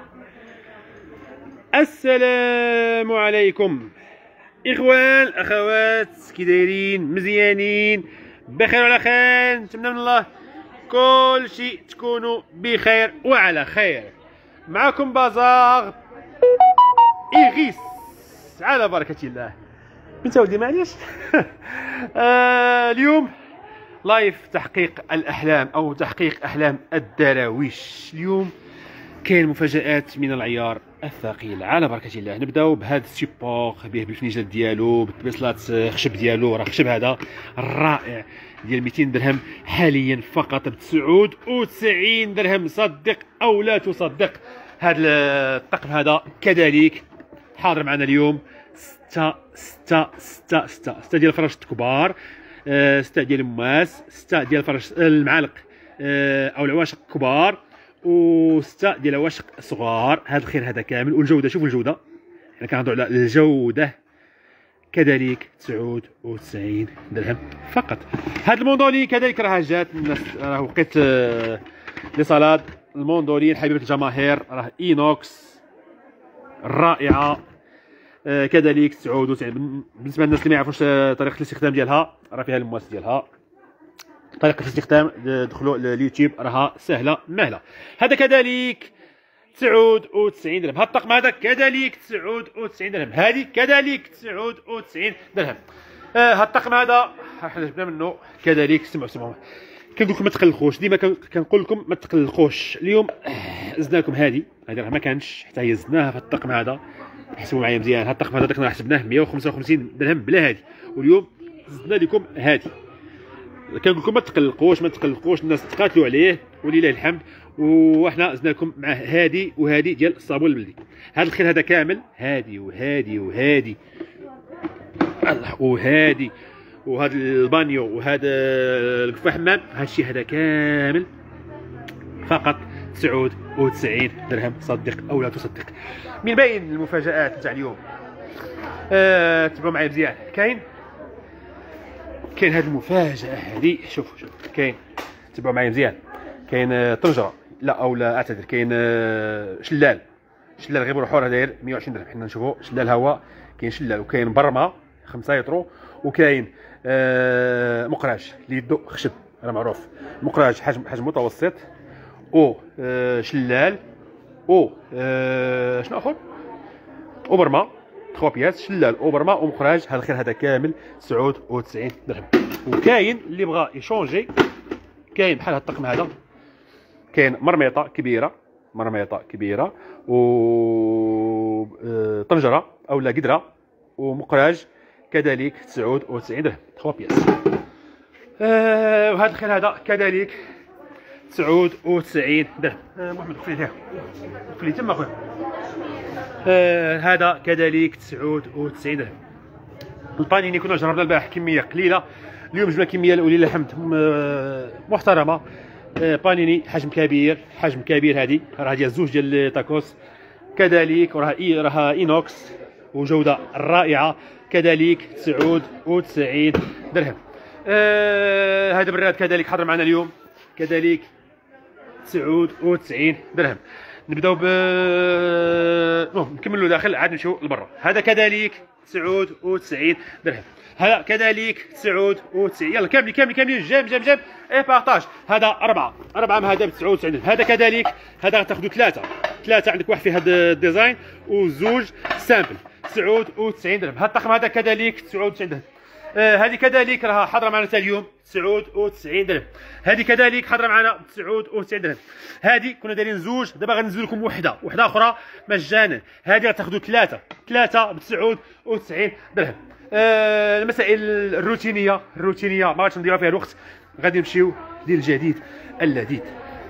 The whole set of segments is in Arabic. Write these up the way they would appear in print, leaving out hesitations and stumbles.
السلام عليكم اخوان اخوات، كي دايرين؟ مزيانين بخير وعلى خير؟ نتمنى من الله كل شيء تكونوا بخير وعلى خير. معكم بازار إيغيس على بركة الله. بنت ودي معليش. اليوم لايف تحقيق الأحلام أو تحقيق أحلام الدراويش. اليوم كاين مفاجآت من العيار الثقيل على بركة الله. نبداو بهذا السيبور به بالفنيجان ديالو بالبيصلات خشب ديالو، راه خشب هذا الرائع ديال 200 درهم حاليا فقط ب 99 درهم. صدق او لا تصدق. هذا الطقم هذا كذلك حاضر معنا اليوم. 6 ديال الفراشات كبار، 6 ديال الماس، 6 ديال الفرش المعالق او العواشق كبار، و6 ديال العواشق صغار. هذا الخير هذا كامل. والجوده، شوفوا الجوده، حنا كنهضروا على الجوده كذلك 99 درهم فقط. هذا الموندولين كذلك راه جات الناس، راه وقيت لي صالاد. الموندولين حبيبه الجماهير، راه اينوكس رائعه كذلك 99. بالنسبه للناس اللي ما يعرفوش طريقه الاستخدام ديالها، راه فيها المواس ديالها. طريقه الاستخدام دخلوا اليوتيوب راها سهله مهله. هذا كذلك 99 درهم. هذا الطقم هذا كذلك 99 درهم. هذه كذلك 99 درهم. هذا الطقم هذا حنا جبنا منه كذلك. سمعوا كنقول لكم ما تقلقوش، ديما كنقول لكم ما تقلقوش. اليوم زدنا لكم هذه راه ما كانش حتى هي زدناها في الطقم هذا. حسبوا معايا مزيان. هذا الطقم هذا كنا حسبناه 155 درهم بلا هذه، واليوم زدنا لكم هذه. كنقول لكم ما تقلقوش، الناس تقاتلوا عليه ولله الحمد. وحنا زدنا لكم مع هذه وهذه ديال الصابون البلدي. هذا الخير هذا كامل، هذه وهذه الله، وهذه وهذا البانيو وهذا الكفاح حمام. هذا الشيء هذا كامل فقط 99 درهم. صدق او لا تصدق. من بين المفاجآت تاع اليوم، تبعوا معايا مزيان. كاين هذه المفاجأة هذه. شوف كاين، تبعوا معايا مزيان. كاين طنجرة، لا او لا اعتذر، كاين شلال غير بروحو راه داير 120 درهم. حنا نشوفوا شلال هواء، كاين شلال، وكاين برمه 5 يطرو، وكاين مقراج اللي يدو خشب راه معروف. مقراج حجم متوسط، او شلال، او شنو اخر، او برمه 3 بياس. شلال او برمه ومقراج. هذا الخير هذا كامل 99 درهم. وكاين اللي بغى يشونجي، كاين بحال هذا الطقم هذا. كاين مرميطه كبيره و طنجره او لا قدره ومقراج كذلك 99 درهم 3 بياس. وهذا الخير هذا كذلك 99 درهم. محمد قفلي تما خويا. هذا كذلك 99 درهم. البانيني كنا جربنا البارح كميه قليله، اليوم جبنا كميه ولله الحمد محترمه. بانيني حجم كبير. هذه راه ديال 2 ديال تاكوس كذلك، وراها اينوكس وجوده رائعه كذلك 99 درهم. هذا براد كذلك حضر معنا اليوم كذلك 99 درهم. نبداو نكملوا داخل عاد نمشيو لبرا. هذا كذلك 99 درهم. هذا كذلك 99. يلا كاملين جام اي بارطاج. هذا 4 مع هذا ب 99 درهم. هذا كذلك، هذا غتاخذوا 3 عندك واحد في هذا الديزاين وزوج سامبل 99 درهم. هذا الطقم هذا كذلك 99 درهم. هذه كذلك راها حاضره معنا حتى اليوم 99 درهم. هذه كذلك حاضره معنا 99 درهم. هذه كنا دايرين زوج، دابا غنزيد لكم وحده اخرى مجانا. هذه غتاخذوا 3 ب 99 درهم. المسائل الروتينيه ما غاديش نديروا فيها الوقت، غادي نمشيو للجديد اللذيذ.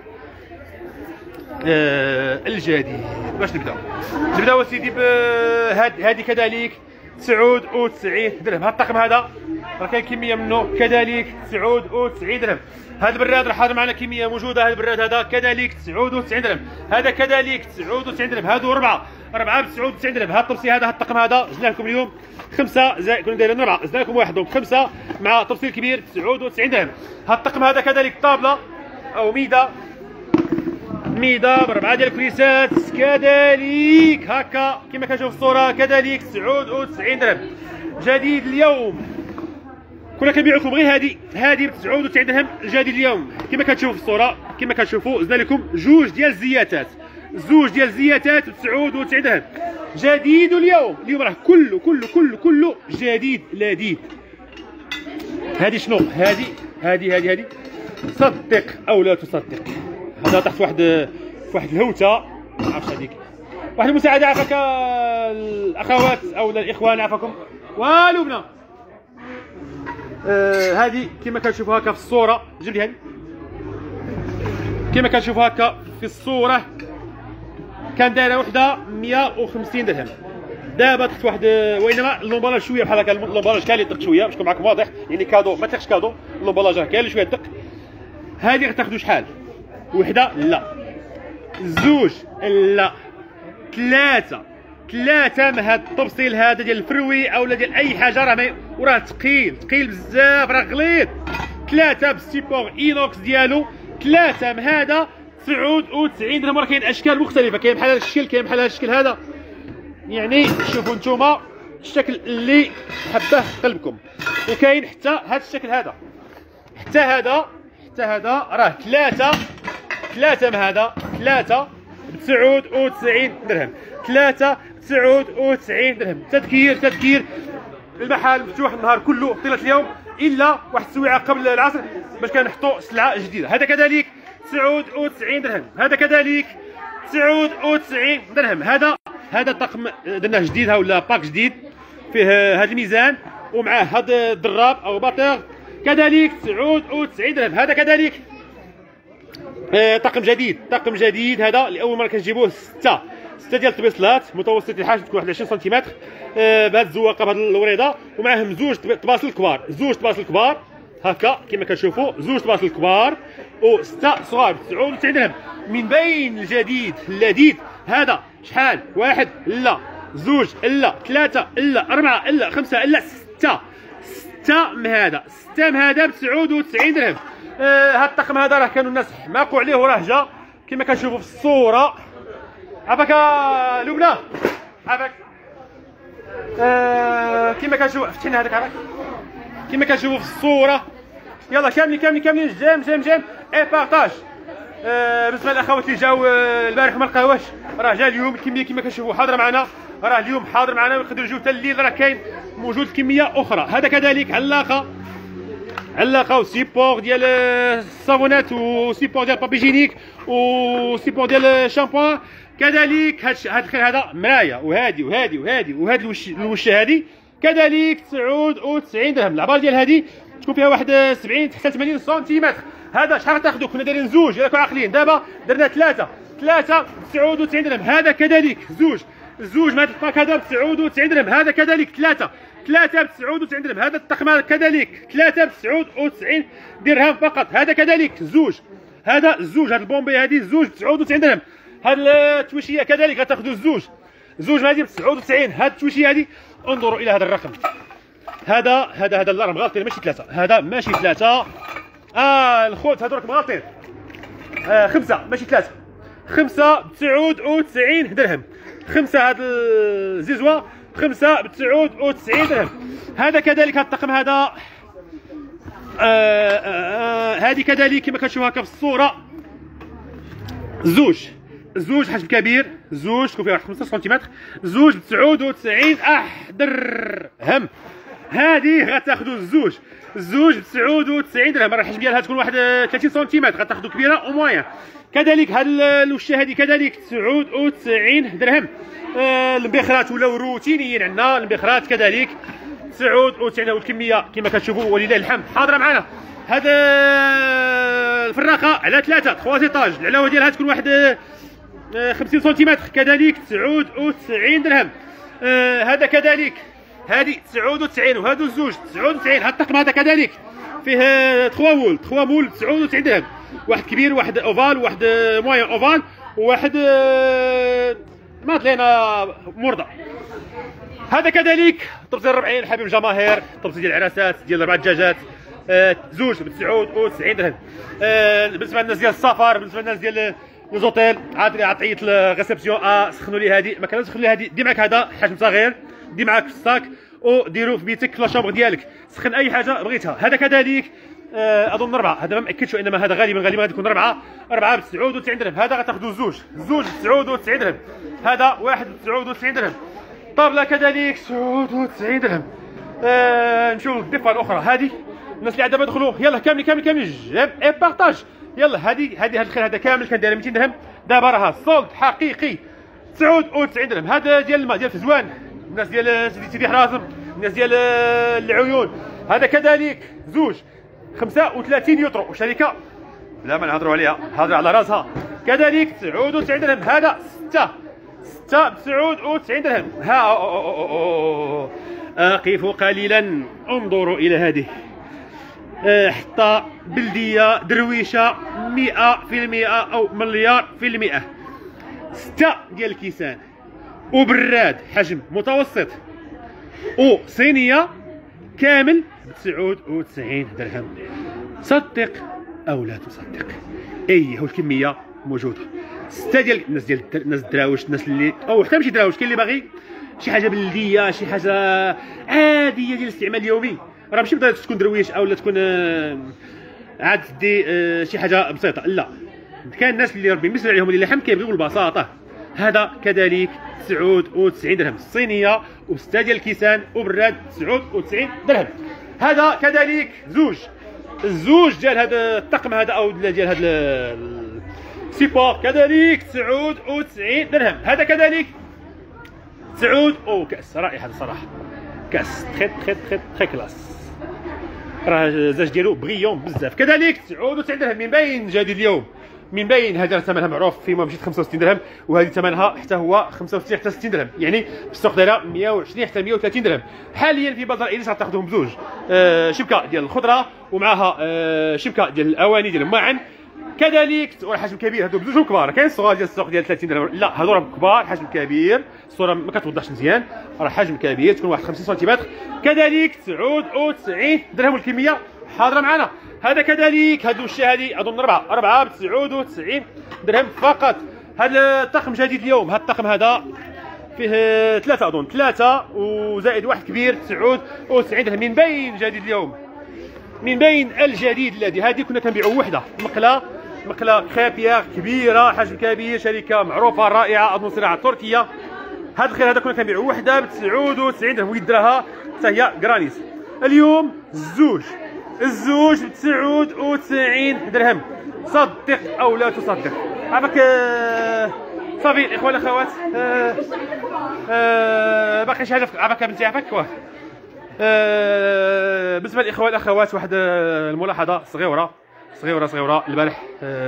الجديد باش نبداو سيدي هذه كذلك 99 درهم. هذا الطقم هذا راه كاين كميه منه كذلك 99 درهم. هذا البراد راه حاضر معنا كميه موجوده. هذا البراد هذا كذلك 99 درهم. هذا كذلك 99 درهم. هادو 4 ب 99 درهم. هذا الطبسي هذا الطقم هذا زدنا لكم اليوم 5 زائد، كنا دايرين 4 زدنا لكم واحد، دونك 5 مع الطبسي الكبير 99 درهم. هذا الطقم هذا كذلك طابله او ميده ميضه ب4 ديال الكريسات كذلك هكا كما كنشوف في الصوره، كذلك 99 درهم. جديد اليوم كنا كنبيع لكم غير هذه ب 99 درهم. جديد اليوم كما كتشوفوا في الصوره، كما كتشوفوا زدنا لكم جوج ديال الزياتات ب 99 درهم. جديد اليوم راه كله جديد لذيذ. هذه شنو؟ هذه صدق او لا تصدق، هذا تحت واحد الهوته، ما عرفتش هذيك واحد المساعده عافاك الاخوات او الاخوان عافاكم والو بنا. هذه كما كنشوفوا هكا في الصوره، جيب لي هذه كما كنشوفوا هكا في الصوره كان دايره وحده 150 درهم. دابا طحت واحد، وانما اللومبالاج شويه بحال هكا، اللومبالاج كان اللي دق شويه باش نكون معكم واضح، يعني كادو ما تاخش كادو، اللومبالاج راه كاين اللي شويه دق. هذه غتاخذوا شحال؟ وحده لا، زوج لا، ثلاثه من هاد التبصيل هذا ديال الفروي اولا ديال اي حاجه، راه ثقيل بزاف، راه غليظ. ثلاثه بالسيبور اينوكس ديالو، ثلاثه من هذا 99 درهم. راه كاين اشكال مختلفه، كاين بحال هذا الشكل، كاين بحال هذا الشكل هذا، يعني شوفوا نتوما الشكل اللي حباه قلبكم. وكاين حتى هذا الشكل هذا، حتى هذا راه ثلاثه من هذا، ثلاثه ب 99 درهم، ثلاثه ب 99 درهم. تذكير المحل مفتوح النهار كله طيله اليوم الا واحد السويعه قبل العصر باش كنحطوا سلعه جديده. هذا كذلك 99 درهم، هذا كذلك 99 درهم. هذا الطقم درناه جديد، ولا باك جديد فيه هذا الميزان ومعاه هذا الدراب او باطيغ كذلك 99 درهم. هذا كذلك طقم جديد هذا لاول مره كنجيبوه، سته ديال الطبيصلات متوسط الحجم، تكون واحد 20 سنتيمتر بهذه الزواقه بهذه الوريضه، ومعاهم زوج طباصل كبار هكا كما كتشوفوا، زوج طباصل كبار وسته صغار ب 99 درهم. من بين الجديد اللذيذ هذا شحال؟ واحد لا، زوج لا، ثلاثه لا، اربعه لا، خمسه لا، سته من هذا ب 99 درهم. هذا الطقم هذا راه كانوا الناس حماقوا عليه وراه جا كما كنشوفوا في الصوره. عافاك لبنى، عافاك. كما كنشوفوا فتحنا هذاك، عافاك كما كنشوفوا في الصوره. يلا كاملين جيم اي بارطاج. بالنسبه للاخوات اللي جاو البارح وما لقاوهاش، راه جا اليوم الكميه كما كنشوفوا حاضره معنا، راه اليوم حاضر معنا ويقدروا يجيو حتى الليل، راه كاين موجود كميه اخرى. هذا كذلك علاقه وسيبور ديال الصابونات وسيبور ديال بابيجينيك وسيبور ديال الشامبوان. كذلك هذا الخير هذا مرايه، وهذه الوشه هذه كذلك 99 درهم. العباره ديال هذه تكون فيها واحد 70 حتى 80 سنتيمتر. هذا شحال غتاخذوا؟ كنا دايرين زوج راكم عاقلين، دابا درنا ثلاثه ب 99 درهم. هذا كذلك زوج مع الباك هذا ب 99 درهم. هذا كذلك ثلاثه ب 99 درهم. هذا الطقم هذا كذلك ثلاثه ب 99 درهم فقط. هذا كذلك هذا البومبي هذه زوج ب 99 درهم. هذه التويشيه كذلك غتاخذوا زوج هذه ب 99. هذه التويشيه هذه انظروا الى هذا الرقم، هذا لا راه مغالطين، ماشي ثلاثه، هذا ماشي ثلاثه، الخوت هذو راكم مغالطين، خمسه ماشي ثلاثه، خمسه ب 99 درهم. خمسه هذا الزيزوه خمسه ب 99 درهم. هذا كذلك هذا الطقم هذا هذه كذلك كما كتشوفوا هكا في الصوره، زوج حجم كبير، زوج تكون فيها واحد 15 سنتيمتر، زوج ب 99 درهم. هذه غتاخذوا الزوج ب 99 درهم. راه الحجم ديالها تكون واحد 30 سنتيمتر، غتاخذوا كبيره او موين. كذلك هاد الوشه هذه كذلك 99 درهم. البخرات ولاو روتينيين عندنا، البخرات كذلك 99 والكميه كما كتشوفوا ولله الحمد حاضره معنا. هذا الفراقه على ثلاثه 3 ايطاج، العلاوه ديالها تكون واحد 50 سنتيمتر كذلك 99 درهم. هذا كذلك هذه 99 وهذو الزوج 99. هذا الطقم هذا كذلك فيه 3 مول 99 درهم، واحد كبير واحد اوفال واحد موين اوفال وواحد مادلينا مرضى. هذا كذلك طبسي الربعين حبيب الجماهير، طبسي ديال العراسات ديال 4 دجاجات، زوج ب 99 درهم. بالنسبه للناس ديال السفر، بالنسبه للناس ديال لي زوتيل عاد عطيت الريسبسيون سخنوا لي هذه، ما كان سخنوا لي هذه، دي معاك هذا حجم صغير، دي معاك في الصاك وديروا في بيتك في لاشومبر ديالك، سخن اي حاجه بغيتها. هذا كذلك اظن 4، هذا ما مأكدش وانما هذا غالبا غادي يكون 4 ب 99 درهم. هذا غتاخذوا زوج ب 99 درهم، هذا واحد ب 99 درهم. طابله كذلك 99 درهم. نمشيو للضفه الاخرى، هذه الناس اللي دابا دخلوا يلا كامل جاب اي بارطاج. يلا هذه الخير هذا كامل كان داير 200 درهم، دابا راها صولد حقيقي 99 درهم. هذا ديال الماء ديال فزوان، الناس ديال سيدي حرازم، الناس ديال العيون. هذا كذلك زوج 35 يورو، وشركه لا ما نهضروا عليها، هضر على راسها. كذلك 99 درهم. هذا 6 ب 99 درهم. أقف قليلا انظروا إلى هذه، حتى بلدية درويشة 100% أو مليار في المئة. 6 ديال الكيسان وبراد حجم متوسط وصينية كامل ب 99 درهم. صدق أو لا تصدق، أي هو الكمية موجودة. 6 ديال الناس الدراوش، الناس اللي او حتى ماشي دراوش، كاين اللي باغي شي حاجه بلديه، شي حاجه عاديه ديال الاستعمال اليومي، راه ماشي بغات تكون درويش او لا تكون عاد تدي شي حاجه بسيطه، لا. كاين الناس اللي ربي يمسر عليهم اللي لحم كيبغيو البساطه. هذا كذلك 99 درهم الصينيه، و6 ديال الكيسان وبراد 99 درهم. هذا كذلك الزوج ديال هذا الطقم هذا او ديال هذا سيبور كذلك 99 درهم. هذا كذلك 9 كاس رائع، هذا صراحه كاس تري كلاس، راه الزاج ديالو بغيون بزاف. كذلك 99 درهم. من بين جديد اليوم، من بين هذا ثمنها معروف فيما مشيت 65 درهم، وهذه ثمنها حتى هو 65 حتى 60 درهم، يعني في السوق دايره 120 حتى 130 درهم. حاليا في بازار ايليس غتاخذهم بزوج، شبكه ديال الخضره ومعها شبكه ديال الاواني ديال الماعن. كذلك حجم كبير، هادو بزوج كبار. كاين الصغار ديال السوق ديال 30 درهم، لا هادو راه كبار حجم كبير، الصوره ما كتوضحش مزيان، راه حجم كبير تكون واحد 50 سنتيمتر. كذلك 99 درهم والكميه حاضره معنا. هذا كذلك هادو الشيء هذه اظن 4 ب 99 درهم فقط. هذا الطقم جديد اليوم، هذا الطقم هذا فيه 3 اظن 3 وزائد واحد كبير 99 درهم. من بين جديد اليوم، من بين الجديد الذي هذه كنا كنبيعوا وحده مقله كريبيير كبيره حجم كبير، شركه معروفه رائعه اظن صناعه تركيه. هذا الخير هذا كنا كنبيعوا وحده ب 99 درهم، ويدراها حتى هي جرانيس. اليوم الزوج ب 99 درهم. صدق او لا تصدق. عافاك صافي الاخوان الاخوات، باقي شي حاجه عافاك بنتي عافاك. بالنسبه للاخوان الاخوات، واحد الملاحظه صغيره. البارح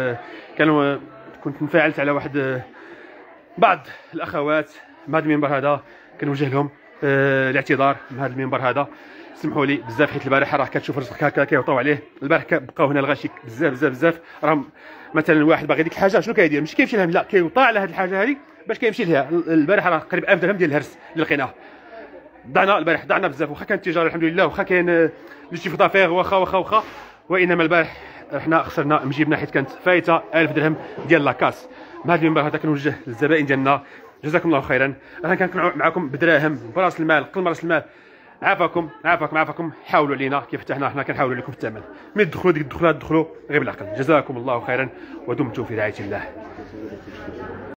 كنت انفعلت على واحد بعض الاخوات مع هذا المنبر هذا، كنوجه لهم الاعتذار من هذا المنبر هذا، سمحوا لي بزاف، حيت البارح راه كتشوف رزقك هكا كيعطيو عليه. البارح بقاو هنا الغاشي بزاف. راه مثلا واحد باغي ديك الحاجه شنو كيدير؟ ماشي كيمشي لها، لا كيوطى على هذه الحاجه هذه باش كيمشي لها. البارح راه قريب 1000 درهم ديال الهرس اللي لقيناه. البارح ضعنا بزاف، واخا كانت التجاره الحمد لله، واخا كاين لي شيف دافير، واخا وانما البارح حنا خسرنا مجيبنا، حيت كانت فايته 1000 درهم ديال لاكاس. مع هذا المنبر هذا كنوجه للزبائن ديالنا جزاكم الله خيرا. انا كنكون معكم بدراهم براس المال، قل راس المال. عافاكم، حاولوا علينا كيف حتى حنا كنحاولوا لكم في الثمن. من تدخلوا ديك الدخلات دخلوا غير بالعقل. جزاكم الله خيرا ودمتم في رعايه الله.